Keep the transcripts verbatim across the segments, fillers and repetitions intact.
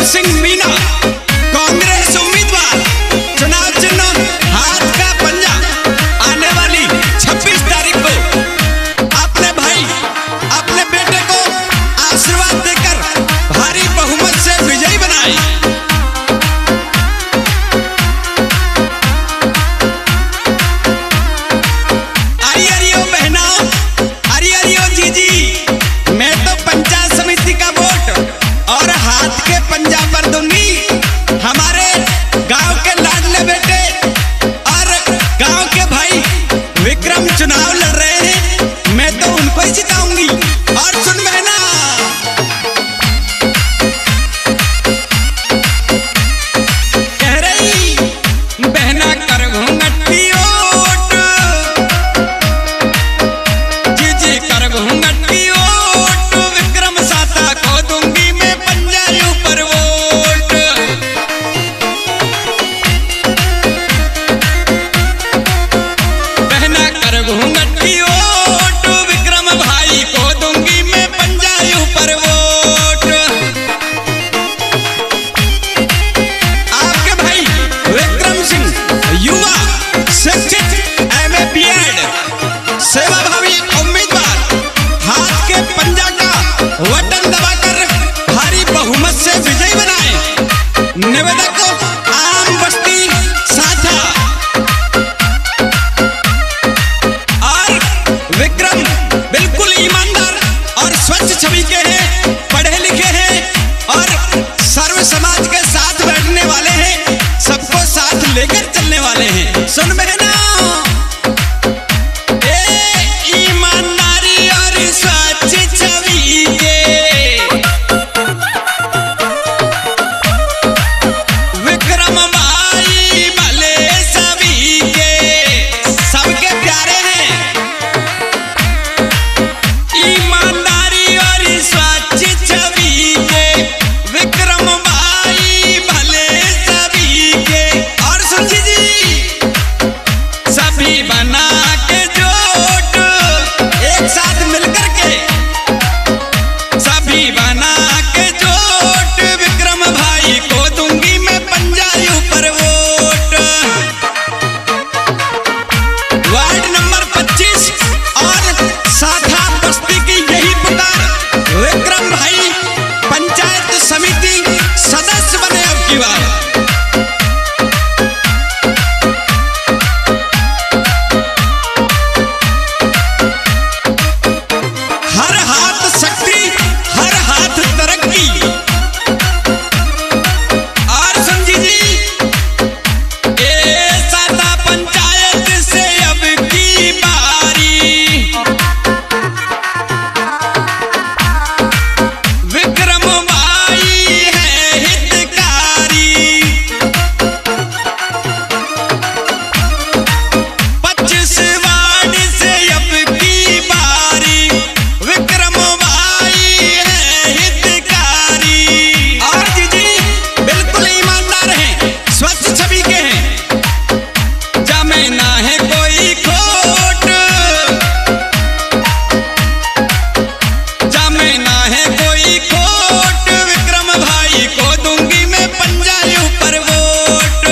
सिंह मीना कांग्रेस उम्मीदवार, चुनाव चिन्ह हाथ का पंजा। आने वाली छब्बीस तारीख को अपने भाई अपने बेटे को आशीर्वाद देकर भारी बहुमत से विजयी बनाए। चुनाव लड़ रहे हैं, मैं तो उनको ही जिताऊंगी। और सुन बहना, कह रही बहना कर घूंघटी ओट, जी जी कर घूंघटी ओट, विक्रम साता को दूंगी मैं पंजा ऊपर वोट। बहना कर घूंघटी ओट, विक्रम भाई को दूंगी मैं पंजा ऊपर वोट। आपके भाई विक्रम सिंह युवा शिक्षित एम ए बी एड सेवाभावी उम्मीदवार, हाथ के पंजा का बटन दबाकर भारी बहुमत से विजयी बनाए। निवेदक आम बस्ती साथा। विक्रम बिल्कुल ईमानदार और स्वच्छ छवि के हैं, पढ़े लिखे हैं और सर्व समाज के साथ बैठने वाले हैं, सबको साथ लेकर चलने वाले हैं। सुन बहना, ए ईमानदारी और स्वच्छ छवि के विक्रम भाई भले सभी के, सबके प्यारे हैं। ईमानदारी और स्वच्छ छवि के विक्रम भाई भले सभी के। और सुन जी, सभी बना के जोट, एक साथ मिलकर के सभी बना के जोट, विक्रम भाई को दूंगी मैं पंजा ऊपर वोट। वार्ड नंबर पच्चीस और साथा बस्ती की यही पुकार, विक्रम भाई पंचायत समिति सदस्य बने अब की बार। हर हाथ शक्ति, हर हाथ तरक्की। और संजी जी, ए साथा पंचायत से अब की बारी, विक्रम भाई है हितकारी। पच्चीस वार्ड से अब की बारी, विक्रम भाई है हितकारी। और जी जी बिल्कुल ईमानदार हैं, स्वच्छ छवि के हैं, जमे ना है कोई खोट, जमे ना है कोई खोट, विक्रम भाई को दूंगी मैं पंजा ऊपर वोट।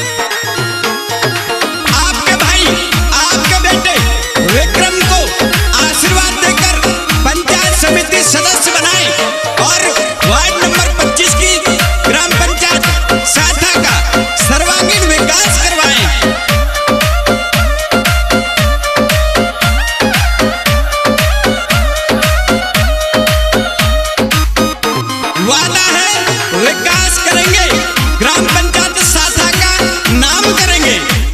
आपके भाई आपके बेटे विक्रम को आशीर्वाद देकर पंचायत समिति सदस्य बनाए और वार्ड नंबर पच्चीस की ग्राम पंचायत साथा का सर्वांगीण विकास करवाएं। वादा है विकास करेंगे, ग्राम पंचायत साथा का नाम करेंगे।